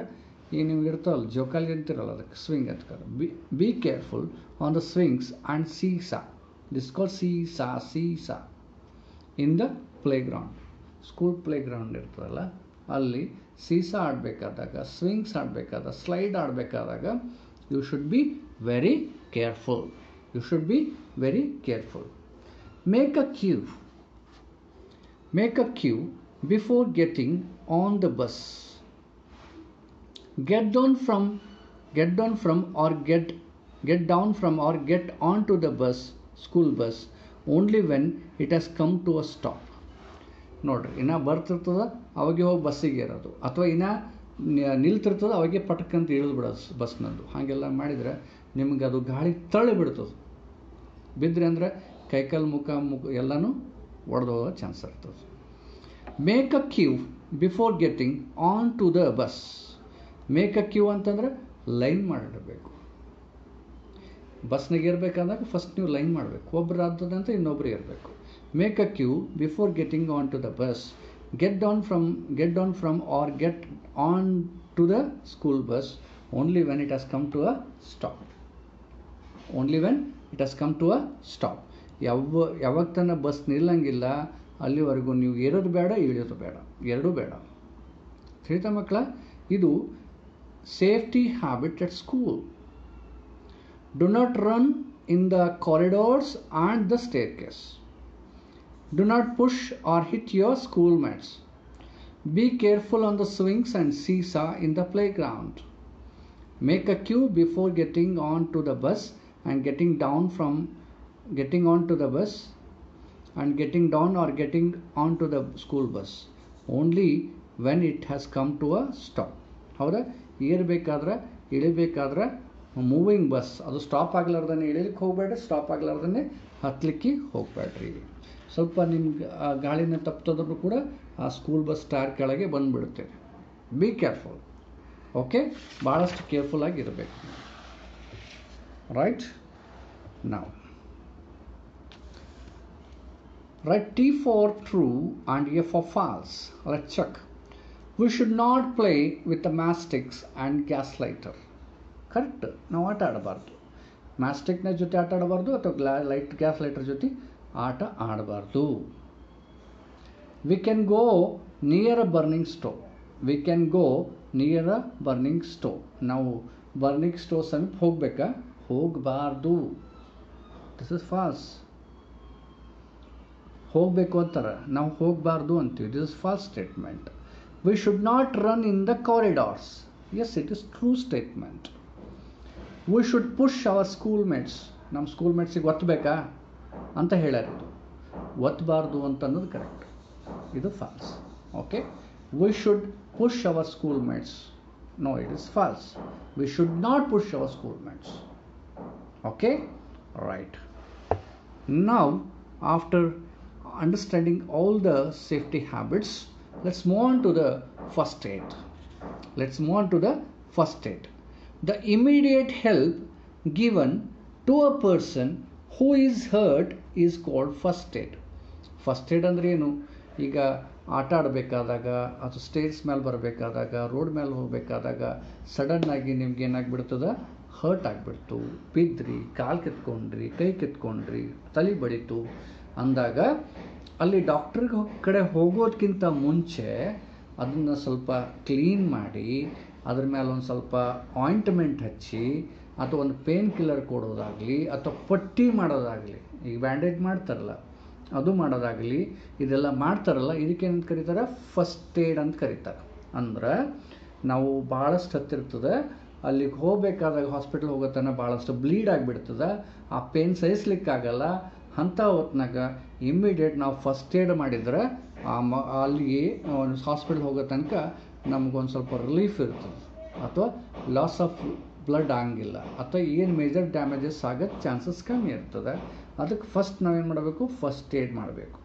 ಈಗ ನಿಮ್ಗೆ ಇರ್ತಾವಲ್ಲ ಜೋಕಾಲಿ ಅಂತಿರಲ್ಲ ಅದಕ್ಕೆ ಸ್ವಿಂಗ್ ಅಂತ. Be be careful on the swings and seesaw. This call seesaw seesaw in the playground. School playground ಇರ್ತದಲ್ಲ ಅಲ್ಲಿ ಸೀಸಾ ಆಡಬೇಕಾದಾಗ, ಸ್ವಿಂಗ್ಸ್ ಆಡಬೇಕಾದಾಗ, ಸ್ಲೈಡ್ ಆಡಬೇಕಾದಾಗ you should be very careful. You should be very careful. Make a queue. Make a queue before getting on the bus. Get down from, get down from or get, get down from or get onto the bus, school bus, only when it has come to a stop. ನೋಡ್ರಿ, ಇನ್ನು ಬರ್ತಿರ್ತದ ಅವಾಗೆ ಹೋಗಿ ಬಸ್ಸಿಗೆ ಇರೋದು, ಅಥವಾ ಇನ್ನು ನಿಲ್ತಿರ್ತದ ಅವಾಗೆ ಪಟಕ್ಕಂತ ಇಳಿದು ಬಿಡೋದು ಬಸ್ನದ್ದು. ಹಾಗೆಲ್ಲ ಮಾಡಿದರೆ ನಿಮ್ಗೆ ಅದು ಗಾಳಿ ತಳ್ಳಿ ಬಿಡ್ತದೆ. ಬಿದ್ದರೆ ಅಂದರೆ ಕೈಕಾಲು ಮುಖ ಮುಖ ಎಲ್ಲನೂ ಒಡೆದೋಗೋ ಚಾನ್ಸ್ ಇರ್ತದೆ. Make a queue before getting on to the bus. Make a queue ಅಂತಂದರೆ ಲೈನ್ ಮಾಡಿಡಬೇಕು. ಬಸ್ನಾಗ ಇರಬೇಕಾದಾಗ ಫಸ್ಟ್ ನೀವು ಲೈನ್ ಮಾಡಬೇಕು. ಒಬ್ಬರು ಆಗ್ತದೆ ಅಂತ ಇನ್ನೊಬ್ರು ಇರಬೇಕು. Make a queue before getting on to the bus. Get down from get down from or get on to the school bus only when it has come to a stop. Only when it has come to a stop. ಯಾವ ಯಾವಾಗ ತನಕ bus ನಿಲ್ಲಂಗಿಲ್ಲ ಅಲ್ಲಿವರೆಗೂ ನೀವು ಏರೋದು ಬೇಡ, ಇಳಿಯೋದು ಬೇಡ, ಎರಡೂ ಬೇಡ. ತಿಳಿತಾ ಮಕ್ಕಳ? ಇದು safety habit at school. Do not run in the corridors and the staircase. Do not push or hit your schoolmates. Be careful on the swings and seesaw in the playground. Make a queue before getting on to the bus and getting down from getting on to the bus and getting down or getting on to the school bus only when it has come to a stop. ಹೌದಾ? ಏರಬೇಕಾದ್ರೆ ಇಳಿಬೇಕಾದ್ರೆ moving bus ಅದು stop ಆಗ್ಲಾರ್ದೇ ಇಳಿಲಿಕ್ಕೆ ಹೋಗಬೇಡ್ರಿ, stop ಆಗ್ಲಾರ್ದೇ ಹತ್ತಲಿಕ್ಕೆ ಹೋಗಬೇಡ್ರಿ. ಸ್ವಲ್ಪ ನಿಮ್ಗೆ ಆ ಗಾಳಿನ ತಪ್ಪಿದ್ರು ಕೂಡ ಆ ಸ್ಕೂಲ್ ಬಸ್ ಟೈರ್ ಕೆಳಗೆ ಬಂದುಬಿಡುತ್ತೆ. Be careful. ಓಕೆ, ಭಾಳಷ್ಟು ಕೇರ್ಫುಲ್ ಆಗಿರಬೇಕು. ರೈಟ್ ನಾವು right T for true and A for false. Let's check. We should not play with the matchsticks and gas lighter. Correct. ನಾವು ಆಟ ಆಡಬಾರ್ದು. ಮ್ಯಾಸ್ಟಿಕ್ನ ಜೊತೆ ಆಟ ಆಡಬಾರ್ದು ಅಥವಾ ಗ್ಲಾ ಲೈಟ್ ಗ್ಯಾಸ್ ಲೈಟರ್ ಜೊತೆ ಆಟ ಆಡಬಾರ್ದು. We can go near a burning stove. We can go near a burning stove. ನಾವು burning stove ಸಮೀಪ ಹೋಗಬೇಕಾ? ಹೋಗಬಾರ್ದು. This is false. ಹೋಗಬೇಕು ಅಂತಾರೆ, ನಾವು ಹೋಗಬಾರ್ದು ಅಂತೀವಿ. This is false statement. We should not run in the corridors. Yes, it is true statement. We should push our schoolmates. ನಮ್ಮ ಸ್ಕೂಲ್ಮೇಟ್ಸಿಗೆ ಒತ್ತಬೇಕಾ ಅಂತ ಹೇಳ್ಯಾರಿದು. ಒತ್ತಬಾರ್ದು ಅಂತ ಅನ್ನೋದು ಕರೆಕ್ಟ್. ಇದು false. Okay, we should push our schoolmates. No, it is false. We should not push our schoolmates. Okay, right. Now, after understanding all the safety habits, let's move on to the first aid. Let's move on to the first aid. The immediate help given to a person who is hurt is called first aid. First aid ಅಂದ್ರೆ ಏನು? ಈಗ ಆಟ ಆಡಬೇಕಾದಾಗ ಅಥವಾ stage ಮೇಲೆ ಬರಬೇಕಾದಾಗ, road ಮೇಲೆ ಹೋಗಬೇಕಾದಾಗ ಸಡನ್ನಾಗಿ ನಿಮ್ಗೆ ಏನಾಗ್ಬಿಡ್ತದ? Hurt ಆಗಿಬಿಡ್ತು, ಬಿದ್ದ್ರಿ, ಕಾಲು ಕಿತ್ಕೊಂಡ್ರಿ, ಕೈ ಕಿತ್ಕೊಂಡ್ರಿ, ತಲೆ ಬಡಿತು ಅಂದಾಗ ಅಲ್ಲಿ ಡಾಕ್ಟ್ರಿಗೆ ಕಡೆ ಹೋಗೋದಕ್ಕಿಂತ ಮುಂಚೆ ಅದನ್ನು ಸ್ವಲ್ಪ ಕ್ಲೀನ್ ಮಾಡಿ ಅದ್ರ ಮೇಲೆ ಒಂದು ಸ್ವಲ್ಪ ಆಯಿಂಟ್ಮೆಂಟ್ ಹಚ್ಚಿ ಅಥವಾ ಒಂದು ಪೇನ್ ಕಿಲ್ಲರ್ ಕೊಡೋದಾಗಲಿ ಅಥವಾ ಪಟ್ಟಿ ಮಾಡೋದಾಗಲಿ, ಈಗ ಬ್ಯಾಂಡೇಜ್ ಮಾಡ್ತಾರಲ್ಲ ಅದು ಮಾಡೋದಾಗಲಿ, ಇದೆಲ್ಲ ಮಾಡ್ತಾರಲ್ಲ, ಇದಕ್ಕೇನಂತ ಕರೀತಾರೆ? ಫಸ್ಟ್ ಏಡ್ ಅಂತ ಕರೀತಾರೆ. ಅಂದ್ರೆ ನಾವು ಭಾಳಷ್ಟು ಹತ್ತಿರ್ತದೆ, ಅಲ್ಲಿಗೆ ಹೋಗಬೇಕಾದಾಗ ಹಾಸ್ಪಿಟ್ಲ್ ಹೋಗೋತನ ಭಾಳಷ್ಟು ಬ್ಲೀಡ್ ಆಗಿಬಿಡ್ತದೆ, ಆ ಪೇನ್ ಸಹಿಸ್ಲಿಕ್ಕಾಗಲ್ಲ. ಅಂಥ ಹೊತ್ನಾಗ ಇಮ್ಮಿಡಿಯೇಟ್ ನಾವು ಫಸ್ಟ್ ಏಡ್ ಮಾಡಿದ್ರೆ ಆ ಮ ಅಲ್ಲಿಗೆ ಹಾಸ್ಪಿಟ್ಲ್ ಹೋಗೋ ತನಕ ನಮಗೊಂದು ಸ್ವಲ್ಪ ರಿಲೀಫ್ ಇರ್ತದೆ, ಅಥವಾ ಲಾಸ್ ಆಫ್ ಬ್ಲಡ್ ಆಗಂಗಿಲ್ಲ, ಅಥವಾ ಏನು ಮೇಜರ್ ಡ್ಯಾಮೇಜಸ್ ಆಗೋದು ಚಾನ್ಸಸ್ ಕಮ್ಮಿ ಇರ್ತದೆ. ಅದಕ್ಕೆ ಫಸ್ಟ್ ನಾವೇನು ಮಾಡಬೇಕು? ಫಸ್ಟ್ ಏಡ್ ಮಾಡಬೇಕು.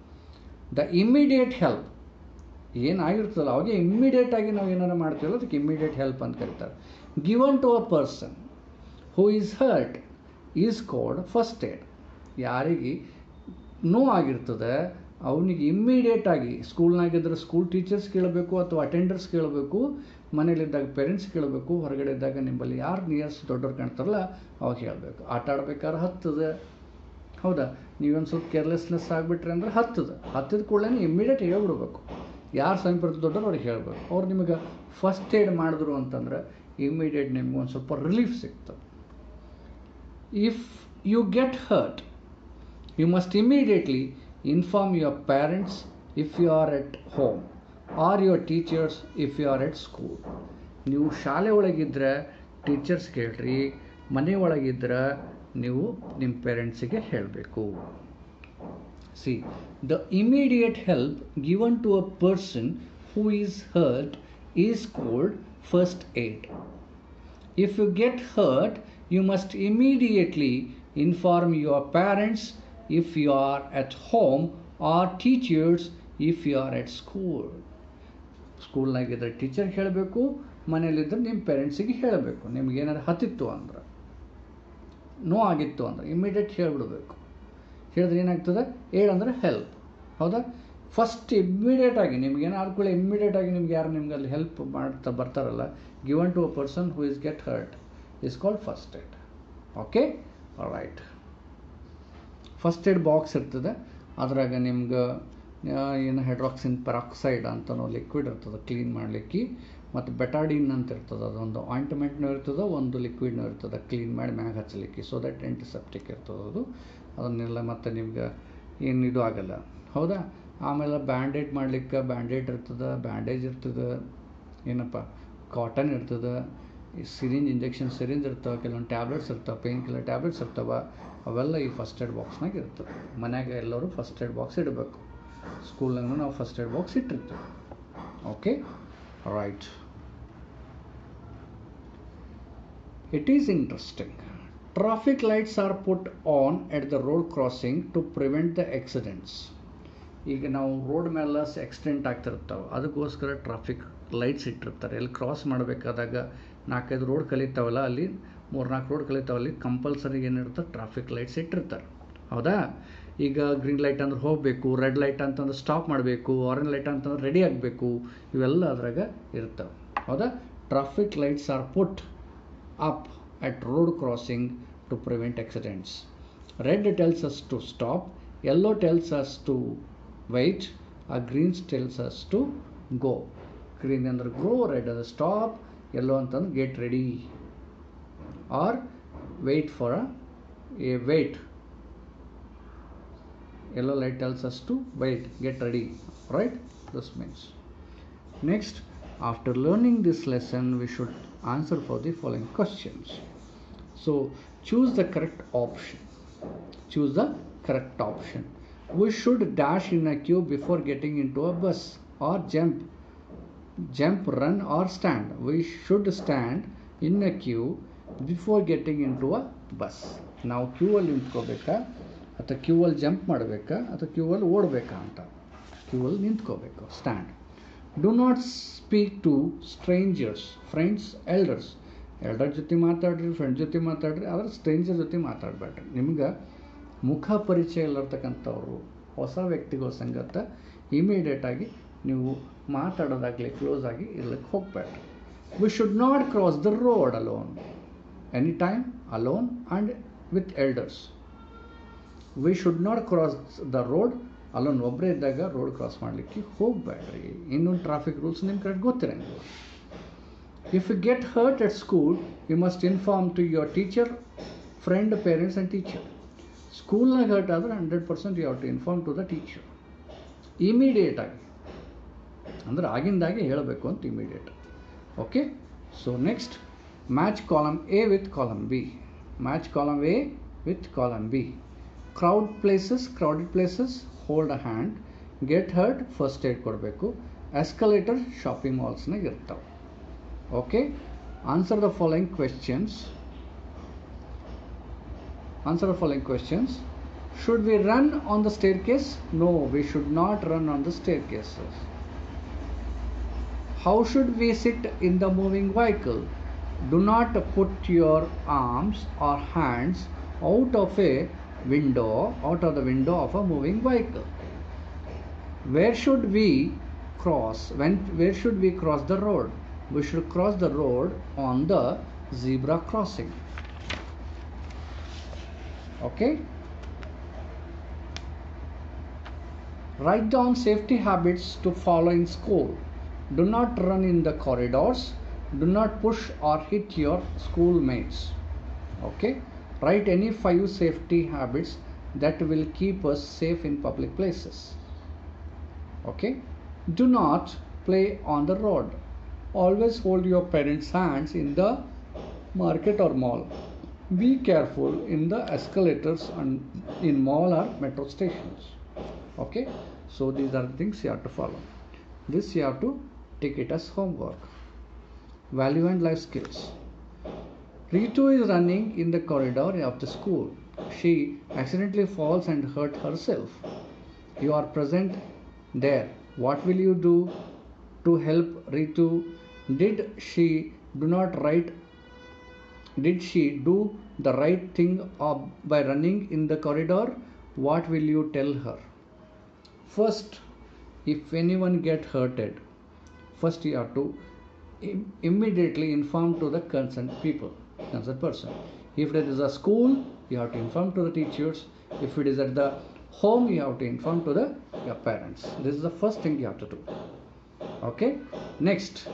ದ ಇಮ್ಮಿಡಿಯೇಟ್ ಹೆಲ್ಪ್ ಏನಾಗಿರ್ತದಲ್ಲ ಅವಾಗೆ ಇಮ್ಮಿಡಿಯೇಟಾಗಿ ನಾವು ಏನಾರು ಮಾಡ್ತೀವಲ್ಲ ಅದಕ್ಕೆ ಇಮ್ಮಿಡಿಯೇಟ್ ಹೆಲ್ಪ್ ಅಂತ ಕರೀತಾರೆ. Given to a person who is hurt is called first aid. ಯಾರಿಗೆ ನೋವಾಗಿರ್ತದೆ ಅವನಿಗೆ ಇಮ್ಮಿಡಿಯೇಟಾಗಿ ಸ್ಕೂಲ್ನಾಗಿದ್ದರೆ ಸ್ಕೂಲ್ ಟೀಚರ್ಸ್ ಕೇಳಬೇಕು ಅಥವಾ ಅಟೆಂಡರ್ಸ್ ಕೇಳಬೇಕು, ಮನೇಲಿದ್ದಾಗ ಪೇರೆಂಟ್ಸ್ ಕೇಳಬೇಕು, ಹೊರಗಡೆ ಇದ್ದಾಗ ನಿಮ್ಮಲ್ಲಿ ಯಾರು ನಿಯರ್ಸ್ಟ್ ದೊಡ್ಡವ್ರು ಕಾಣ್ತಾರಲ್ಲ ಅವಾಗ ಹೇಳಬೇಕು. ಆಟ ಆಡ್ಬೇಕಾದ್ರೆ ಹತ್ತದ, ಹೌದಾ, ನೀವೊಂದು ಸ್ವಲ್ಪ ಕೇರ್ಲೆಸ್ನೆಸ್ ಆಗಿಬಿಟ್ರೆ ಅಂದ್ರೆ ಹತ್ತದ, ಹತ್ತಿದ ಕೂಡಲೇ ಇಮ್ಮಿಡಿಯೇಟ್ ಹೇಳ್ಬಿಡ್ಬೇಕು. ಯಾರು ಸಮೀಪ ದೊಡ್ಡವ್ರು ಅವ್ರಿಗೆ ಹೇಳಬೇಕು. ಅವ್ರು ನಿಮಗೆ ಫಸ್ಟ್ ಏಡ್ ಮಾಡಿದ್ರು ಅಂತಂದ್ರೆ ಇಮ್ಮಿಡಿಯೇಟ್ ನಿಮ್ಗೆ ಒಂದು ಸ್ವಲ್ಪ ರಿಲೀಫ್ ಸಿಗ್ತದೆ. If you get hurt you must immediately inform your parents if you are at home or your teachers if you are at school. ನೀವು ಶಾಲೆ ಒಳಗಿದ್ರೆ ಟೀಚರ್ಸ್ಗೆ ಹೇಳ್ರಿ, ಮನೆ ಒಳಗಿದ್ರೆ ನೀವು ನಿಮ್ಮ ಪೇರೆಂಟ್ಸಿಗೆ ಹೇಳಬೇಕು. See, the immediate help given to a person who is hurt is called first aid. If you get hurt, you must immediately inform your parents if you are at home or teachers if you are at school. ಸ್ಕೂಲ್ನಾಗಿದ್ದರೆ ಟೀಚರ್ಗೆ ಹೇಳಬೇಕು, ಮನೇಲಿದ್ದರೆ ನಿಮ್ಮ ಪೇರೆಂಟ್ಸಿಗೆ ಹೇಳಬೇಕು. ನಿಮ್ಗೆ ಏನಾದ್ರು ಹತ್ತಿತ್ತು ಅಂದ್ರೆ, ನೋ ಆಗಿತ್ತು ಅಂದ್ರೆ ಇಮ್ಮಿಡಿಯೇಟ್ ಹೇಳಿಬಿಡ್ಬೇಕು. ಹೇಳಿದ್ರೆ ಏನಾಗ್ತದೆ, ಏಡ್ ಅಂದರೆ ಹೆಲ್ಪ್, ಹೌದಾ. ಫಸ್ಟ್ ಇಮ್ಮಿಡಿಯೇಟಾಗಿ ನಿಮ್ಗೇನು ಆದ್ಕೊಳ್ಳಿ, ಇಮ್ಮಿಡಿಯೇಟಾಗಿ ನಿಮ್ಗೆ ಯಾರು ನಿಮ್ಗೆ ಅಲ್ಲಿ ಹೆಲ್ಪ್ ಮಾಡ್ತಾ ಬರ್ತಾರಲ್ಲ, given to a person who is get hurt is called first aid. Okay, right. First aid box ಇರ್ತದೆ, ಅದ್ರಾಗ ನಿಮ್ಗೆ ಏನು ಹೈಡ್ರಾಕ್ಸಿನ್ ಪೆರಾಕ್ಸೈಡ್ ಅಂತನೋ ಲಿಕ್ವಿಡ್ ಇರ್ತದೆ ಕ್ಲೀನ್ ಮಾಡಲಿಕ್ಕೆ, ಮತ್ತು ಬೆಟಾಡಿನ್ ಅಂತ ಇರ್ತದೆ, ಅದೊಂದು ಆಯಿಂಟ್ಮೆಂಟ್ನೂ ಇರ್ತದೆ, ಒಂದು ಲಿಕ್ವಿಡ್ನೂ ಇರ್ತದೆ ಕ್ಲೀನ್ ಮಾಡಿ ಮ್ಯಾಗ ಹಚ್ಚಲಿಕ್ಕೆ. ಸೊ ದಟ್ ಆಂಟಿಸೆಪ್ಟಿಕ್ ಇರ್ತದೆ ಅದು. ಅದನ್ನೆಲ್ಲ ಮತ್ತು ನಿಮ್ಗೆ ಏನು ಇದು ಆಗಲ್ಲ, ಹೌದಾ. ಆಮೇಲೆ ಬ್ಯಾಂಡೇಡ್ ಮಾಡಲಿಕ್ಕೆ ಬ್ಯಾಂಡೇಡ್ ಇರ್ತದೆ, ಬ್ಯಾಂಡೇಜ್ ಇರ್ತದೆ, ಏನಪ್ಪ ಕಾಟನ್ ಇರ್ತದೆ, ಸಿರಿಂಜ್ ಇಂಜೆಕ್ಷನ್ ಸಿರಿಂಜ್ ಇರ್ತವೆ, ಕೆಲವೊಂದು ಟ್ಯಾಬ್ಲೆಟ್ಸ್ ಇರ್ತವೆ, ಪೇನ್ ಕಿಲ್ಲರ್ ಟ್ಯಾಬ್ಲೆಟ್ಸ್ ಇರ್ತವೆ, ಅವೆಲ್ಲ ಈ ಫಸ್ಟ್ ಏಡ್ ಬಾಕ್ಸ್ನಾಗ ಇರ್ತವೆ. ಮನ್ಯಾಗ ಎಲ್ಲರೂ ಫಸ್ಟ್ ಏಡ್ ಬಾಕ್ಸ್ ಇಡಬೇಕು. ಸ್ಕೂಲ್ನಾಗೂ ನಾವು ಫಸ್ಟ್ ಏಡ್ ಬಾಕ್ಸ್ ಇಟ್ಟಿರ್ತೀವಿ. Okay, right. It is interesting. Traffic lights are put on at the road crossing to prevent the accidents. ಈಗ ನಾವು ರೋಡ್ ಮೇಲೆ ಆಕ್ಸಿಡೆಂಟ್ ಆಗ್ತಿರ್ತಾವೆ, ಅದಕ್ಕೋಸ್ಕರ ಟ್ರಾಫಿಕ್ ಲೈಟ್ಸ್ ಇಟ್ಟಿರ್ತಾರೆ. ಎಲ್ಲಿ ಕ್ರಾಸ್ ಮಾಡಬೇಕಾದಾಗ ನಾಲ್ಕೈದು ರೋಡ್ ಕಲಿತಾವಲ್ಲ, ಅಲ್ಲಿ ಮೂರು ನಾಲ್ಕು ರೋಡ್ ಕಲಿತಾವಲ್ಲಿ ಕಂಪಲ್ಸರಿ ಏನಿರ್ತದೆ ಟ್ರಾಫಿಕ್ ಲೈಟ್ಸ್ ಇಟ್ಟಿರ್ತಾರೆ, ಹೌದಾ. ಈಗ ಗ್ರೀನ್ ಲೈಟ್ ಅಂದ್ರೆ ಹೋಗಬೇಕು, ರೆಡ್ ಲೈಟ್ ಅಂತಂದ್ರೆ ಸ್ಟಾಪ್ ಮಾಡಬೇಕು, ಆರೆಂಜ್ ಲೈಟ್ ಅಂತಂದ್ರೆ ರೆಡಿ ಆಗಬೇಕು, ಇವೆಲ್ಲ ಅದ್ರಾಗ ಇರ್ತವೆ, ಹೌದಾ. Traffic lights are put up at road crossing to prevent accidents. Red tells us to stop, yellow tells us to wait, a green tells us to go. Green ಅಂದ್ರೆ go, red ಅಂದ್ರೆ stop, yellow ಅಂತಂದ್ರೆ get ready or wait for a, a wait. Yellow light tells us to wait, get ready, right? This means. Next, after learning this lesson, we should answer for the following questions. So choose the correct option. Choose the correct option. We should dash in a queue before getting into a bus, or jump, jump, run or stand. We should stand in a queue before getting into a bus. ನಾವು queue ಅಲ್ಲಿ ನಿಂತ್ಕೋಬೇಕಾ ಅಥವಾ Q ಅಲ್ಲಿ jump ಮಾಡಬೇಕಾ ಅಥವಾ Q ಅಲ್ಲಿ ಓಡಬೇಕಾ ಅಂತ. Queue ಅಲ್ಲಿ ನಿಂತ್ಕೋಬೇಕು, stand. Do not speak to strangers, friends, elders. Elder ಜೊತೆ ಮಾತಾಡ್ರಿ, ಫ್ರೆಂಡ್ ಜೊತೆ ಮಾತಾಡ್ರಿ, ಆದರೆ ಸ್ಟ್ರೇಂಜರ್ ಜೊತೆ ಮಾತಾಡಬೇಡ್ರಿ. ನಿಮ್ಗೆ ಮುಖ ಪರಿಚಯ ಇಲ್ಲಿರ್ತಕ್ಕಂಥವ್ರು, ಹೊಸ ವ್ಯಕ್ತಿಗಳ ಸಂಗತ ಇಮಿಡಿಯೇಟಾಗಿ ನೀವು ಮಾತಾಡೋದಾಗಲಿ ಕ್ಲೋಸ್ ಆಗಿ ಇರ್ಲಿಕ್ಕೆ ಹೋಗಬೇಡ್ರಿ. We should not cross the road alone, any time alone and with elders. We should not cross the road alone, ಒಬ್ಬರೇ ಇದ್ದಾಗ ರೋಡ್ ಕ್ರಾಸ್ ಮಾಡಲಿಕ್ಕೆ ಹೋಗಬೇಡ್ರಿ. ಇನ್ನೊಂದು ಟ್ರಾಫಿಕ್ ರೂಲ್ಸ್ ನಿಮ್ಮ ಕರೆಕ್ಟ್ ಗೊತ್ತಿರಂಗಿಲ್ಲ. If you get hurt at school you must inform to your teacher, friend, parents and teacher. ಸ್ಕೂಲ್ನಾಗ hurt ಆದರೆ hundred percent you have to inform to the teacher ಇಮಿಡಿಯೇಟಾಗಿ, ಅಂದರೆ ಆಗಿಂದಾಗೆ ಹೇಳಬೇಕು ಅಂತ immediate. Okay, so next, match column A with column B. Match column A with column B. Crowd places, crowded places, hold a hand. Get hurt, first aid ಕೊಡಬೇಕು. Escalator shopping ಮಾಲ್ಸ್ನಾಗ ಇರ್ತಾವೆ. Okay, answer the following questions. Answer the following questions. Should we run on the staircase? No, we should not run on the staircases. How should we sit in the moving vehicle? Do not put your arms or hands out of a window, out of the window of a moving vehicle. Where should we cross? When, where should we cross the road? we should cross the road on the zebra crossing. Okay. Write down safety habits to follow in school. Do not run in the corridors. Do not push or hit your schoolmates. Okay. Write any five safety habits that will keep us safe in public places. Okay. Do not play on the road. Always hold your parents' hands in the market or mall. Be careful in the escalators and in mall or metro stations. Okay. So these are the things you have to follow. This you have to take it as homework. Value and life skills. Ritu is running in the corridor of the school. She accidentally falls and hurt herself. You are present there. What will you do to help Ritu? Did she do not right? Did she do the right thing by running in the corridor? What will you tell her? First, if anyone get hurted, first you have to im- immediately inform to the concerned people, concerned person. If it is a school, you have to inform to the teachers. If it is at the home, you have to inform to the your parents. This is the first thing you have to do. Okay. Next,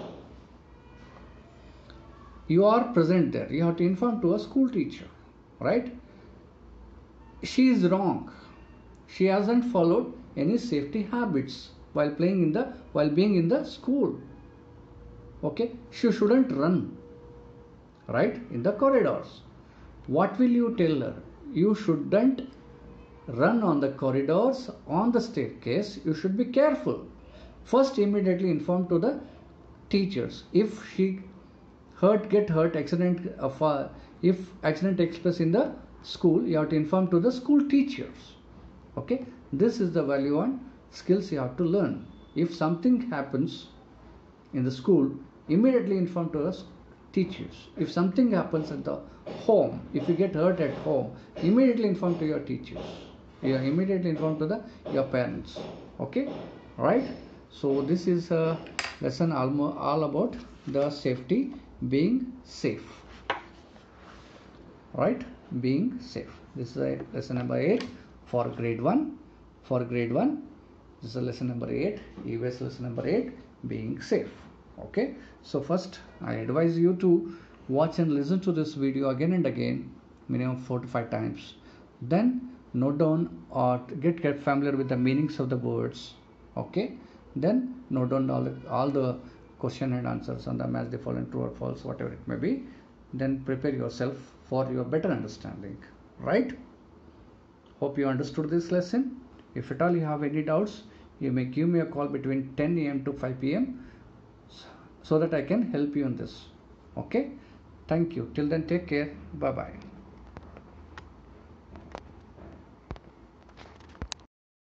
you are present there. You have to inform to a school teacher, right? She is wrong. She hasn't followed any safety habits while playing in the while being in the school. Okay, she shouldn't run right in the corridors. What will you tell her? You shouldn't run on the corridors, on the staircase. You should be careful. First, immediately inform to the teachers. If she hurt get hurt accident of uh, if accident takes place in the school, you have to inform to the school teachers. Okay, this is the value and skills you have to learn. If something happens in the school, immediately inform to the teachers. If something happens at the home, if you get hurt at home, immediately inform to your teachers. You immediately inform to the your parents. Okay, right? So this is a lesson all, all about the safety, being safe. Right, being safe. This is a lesson number eight for grade one. For grade one, this is a lesson number eight. E V S lesson number eight, being safe. Okay. So first, I advise you to watch and listen to this video again and again, minimum four to five times. Then note down or get get familiar with the meanings of the words. Okay. Then note down all the, all the question and answers on the match the following true or false, whatever it may be. Then prepare yourself for your better understanding. Right? Hope you understood this lesson. If at all you have any doubts, you may give me a call between ten A M to five P M so that I can help you in this. Okay? Thank you. Till then, take care. Bye bye.